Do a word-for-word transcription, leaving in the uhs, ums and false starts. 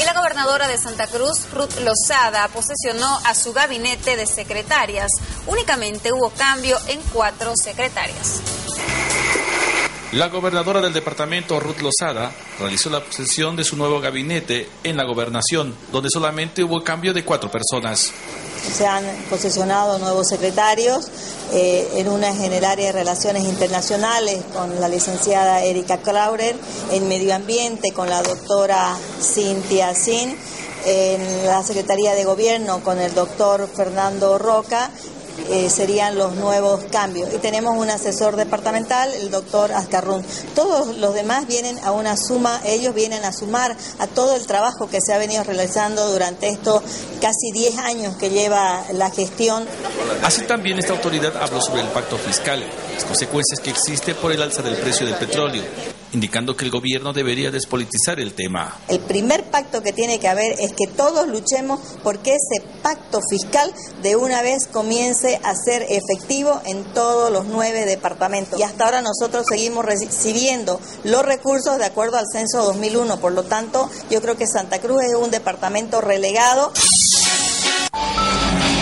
Y la gobernadora de Santa Cruz, Ruth Lozada, posesionó a su gabinete de secretarias. Únicamente hubo cambio en cuatro secretarias. La gobernadora del departamento, Ruth Lozada, realizó la posesión de su nuevo gabinete en la gobernación, donde solamente hubo cambio de cuatro personas. Se han posesionado nuevos secretarios, eh, en una es en el área de Relaciones Internacionales con la licenciada Erika Claurer, en Medio Ambiente con la doctora Cintia Sin, en la Secretaría de Gobierno con el doctor Fernando Roca. Eh, serían los nuevos cambios. Y tenemos un asesor departamental, el doctor Azcarrún. Todos los demás vienen a una suma, ellos vienen a sumar a todo el trabajo que se ha venido realizando durante estos casi diez años que lleva la gestión. Así también esta autoridad habló sobre el pacto fiscal, las consecuencias que existe por el alza del precio del petróleo, indicando que el gobierno debería despolitizar el tema. El primer pacto que tiene que haber es que todos luchemos porque ese pacto fiscal de una vez comience a ser efectivo en todos los nueve departamentos. Y hasta ahora nosotros seguimos recibiendo los recursos de acuerdo al censo dos mil uno. Por lo tanto, yo creo que Santa Cruz es un departamento relegado.